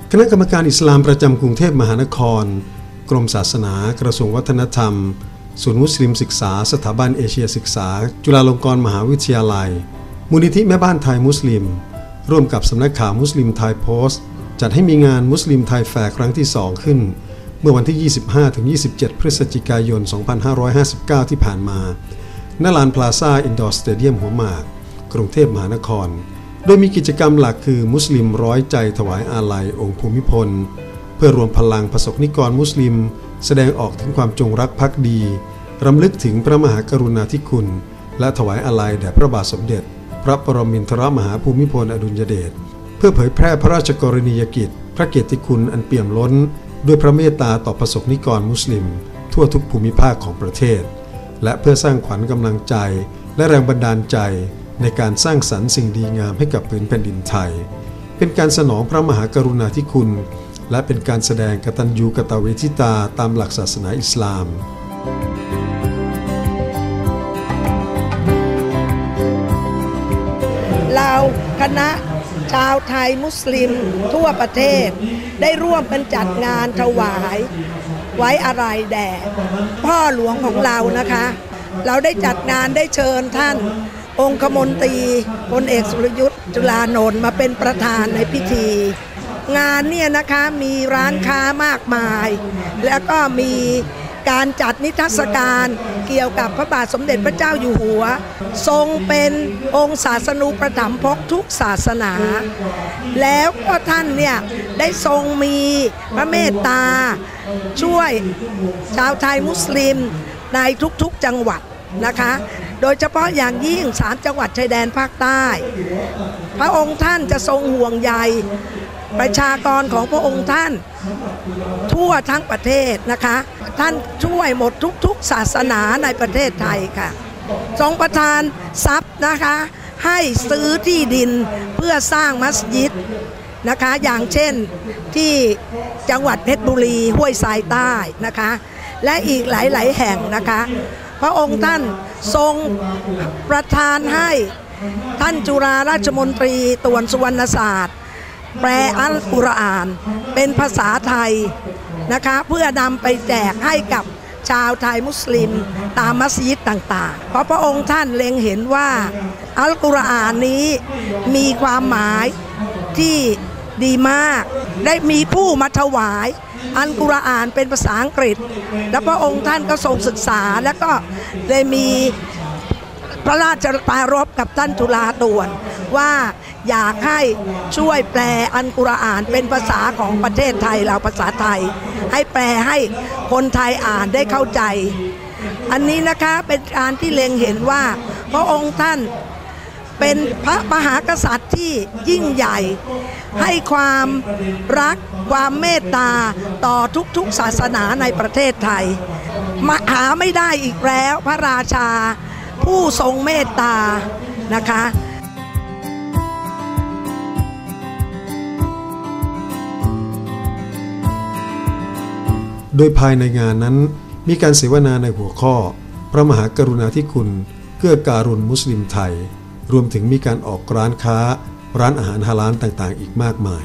คณะกรรมการอิสลามประจำกรุงเทพมหานครกรมศาสนากระทรวงวัฒนธรรมศูนย์มุสลิมศึกษาสถาบันเอเชียศึกษาจุฬาลงกรณ์มหาวิทยาลัยมูลนิธิแม่บ้านไทยมุสลิมร่วมกับสำนักข่าวมุสลิมไทยโพสต์จัดให้มีงานมุสลิมไทยแฟร์ครั้งที่2ขึ้นเมื่อวันที่ 25-27 พฤศจิกายน 2559 ที่ผ่านมาณลานพลาซ่าอินดอร์สเตเดียมหัวหมากกรุงเทพมหานครโดยมีกิจกรรมหลักคือมุสลิมร้อยใจถวายอาลัยองค์ภูมิพลเพื่อรวมพลังประสบนิกรมุสลิมแสดงออกถึงความจงรักภักดีรำลึกถึงพระมหากรุณาธิคุณและถวายอาลัยแด่พระบาทสมเด็จพระปรมินทรมหาภูมิพลอดุลยเดชเพื่อเผยแพร่พระราชกรณียกิจพระเกียรติคุณอันเปี่ยมล้นด้วยพระเมตตาต่อประสบนิกรมุสลิมทั่วทุกภูมิภาคของประเทศและเพื่อสร้างขวัญกำลังใจและแรงบันดาลใจในการสร้างสรรค์สิ่งดีงามให้กับผืนแผ่นดินไทยเป็นการสนองพระมหากรุณาธิคุณและเป็นการแสดงกตัญญูกตเวทิตาตามหลักศาสนาอิสลามเราคณะชาวไทยมุสลิมทั่วประเทศได้ร่วมกันจัดงานถวายไว้อาลัยแด่พ่อหลวงของเรานะคะเราได้จัดงานได้เชิญท่านองคมนตรีพลเอกสุรยุทธ์จุลานนท์มาเป็นประธานในพิธีงานเนี่ยนะคะมีร้านค้ามากมายแล้วก็มีการจัดนิทรรศการเกี่ยวกับพระบาทสมเด็จพระเจ้าอยู่หัวทรงเป็นองค์ศาสนูปถัมภกทุกศาสนาแล้วก็ท่านเนี่ยได้ทรงมีพระเมตตาช่วยชาวไทยมุสลิมในทุกๆจังหวัดนะคะโดยเฉพาะอย่างยิ่ง3จังหวัดชายแดนภาคใต้พระองค์ท่านจะทรงห่วงใยประชากรของพระองค์ท่านทั่วทั้งประเทศนะคะท่านช่วยหมดทุกศาสนาในประเทศไทยค่ะทรงประทานทรัพย์นะคะให้ซื้อที่ดินเพื่อสร้างมัสยิดนะคะอย่างเช่นที่จังหวัดเพชรบุรีห้วยทรายใต้นะคะและอีกหลายๆแห่งนะคะพระองค์ท่านทรงประทานให้ท่านจุฬาราชมนตรีตวนสุวรรณศาสตร์แปลอัลกุรอานเป็นภาษาไทยนะคะเพื่อนำไปแจกให้กับชาวไทยมุสลิมตามมัสยิดต่างๆเพราะพระองค์ท่านเล็งเห็นว่าอัลกุรอานนี้มีความหมายที่ดีมากได้มีผู้มาถวายอัลกุรอานเป็นภาษาอังกฤษและพระองค์ท่านก็ทรงศึกษาแล้วก็ได้มีพระราชปรารภกับท่านจุฬาตวนว่าอยากให้ช่วยแปลอัลกุรอานเป็นภาษาของประเทศไทยเราภาษาไทยให้แปลให้คนไทยอ่านได้เข้าใจอันนี้นะคะเป็นการที่เล็งเห็นว่าพระองค์ท่านเป็นพระมหากษัตริย์ที่ยิ่งใหญ่ให้ความรักความเมตตาต่อทุกๆศาสนาในประเทศไทยหาไม่ได้อีกแล้วพระราชาผู้ทรงเมตตานะคะโดยภายในงานนั้นมีการเสวนาในหัวข้อพระมหากรุณาธิคุณเกื้อการุณมุสลิมไทยรวมถึงมีการออกร้านค้าร้านอาหารฮาลาลต่างๆอีกมากมาย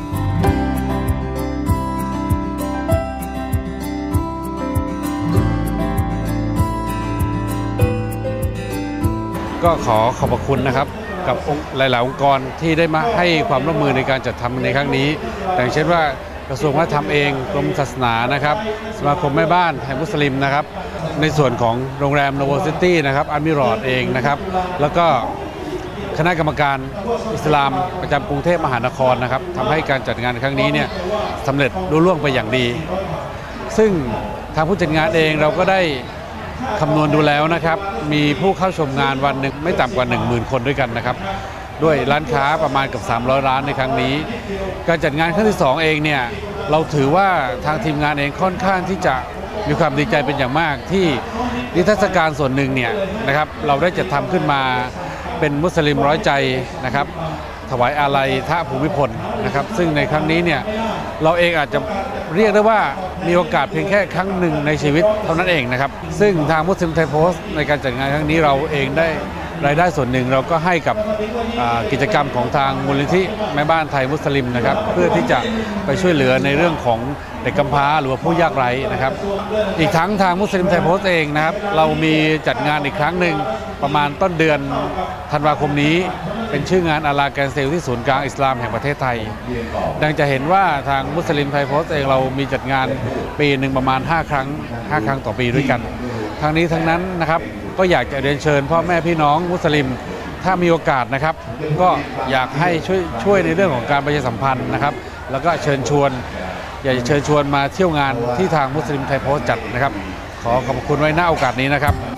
ก็ขอบพระคุณนะครับกับหลายๆองค์กรที่ได้มาให้ความร่วมมือในการจัดทำในครั้งนี้อย่างเช่นว่ากระทรวงวัฒนธรรมเองกรมศาสนานะครับสมาคมแม่บ้านไทยมุสลิมนะครับในส่วนของโรงแรมโนโวซิตี้นะครับอาร์มิรอดเองนะครับแล้วก็คณะกรรมการอิสลามประจำกรุงเทพมหานครนะครับทำให้การจัดงานครั้งนี้เนี่ยสำเร็จรุ่ล่วงไปอย่างดีซึ่งทางผู้จัดงานเองเราก็ได้คำนวณดูแล้วนะครับมีผู้เข้าชมงานวันหนึ่งไม่ต่ำกว่า 10,000 คนด้วยกันนะครับด้วยร้านค้าประมาณกับ300ร้านในครั้งนี้การจัดงานครั้งที่2เองเนี่ยเราถือว่าทางทีมงานเองค่อนข้างที่จะมีความดีใจเป็นอย่างมากที่นิทรรศการส่วนหนึ่งเนี่ยนะครับเราได้จัดทำขึ้นมาเป็นมุสลิมร้อยใจนะครับถวายอาลัยท่าภูมิพลนะครับซึ่งในครั้งนี้เนี่ยเราเองอาจจะเรียกได้ว่ามีโอกาสเพียงแค่ครั้งหนึ่งในชีวิตเท่านั้นเองนะครับซึ่งทางมุสลิมไทยโพสต์ในการจัดงานครั้งนี้เราเองได้รายได้ส่วนหนึ่งเราก็ให้กับกิจกรรมของทางมูลนิธิแม่บ้านไทยมุสลิมนะครับเพื่อที่จะไปช่วยเหลือในเรื่องของเด็กกำพร้าหรือว่าผู้ยากไร้นะครับอีกทั้งทางมุสลิมไทยโพสต์เองนะครับเรามีจัดงานอีกครั้งหนึ่งประมาณต้นเดือนธันวาคมนี้เป็นชื่องานอาลาแกนเซลที่ศูนย์กลางอิสลามแห่งประเทศไทยดังจะเห็นว่าทางมุสลิมไทยโพสต์เองเรามีจัดงานปีหนึ่งประมาณ5 ครั้งต่อปีด้วยกันทั้งนี้ทั้งนั้นนะครับก็อยากจะเรียนเชิญพ่อแม่พี่น้องมุสลิมถ้ามีโอกาสนะครับก็อยากให้ช่วยในเรื่องของการประชาสัมพันธ์นะครับแล้วก็เชิญชวนอยากจะเชิญชวนมาเที่ยวงานที่ทางมุสลิมไทยโพสต์จัดนะครับขอขอบคุณไว้ณโอกาสนี้นะครับ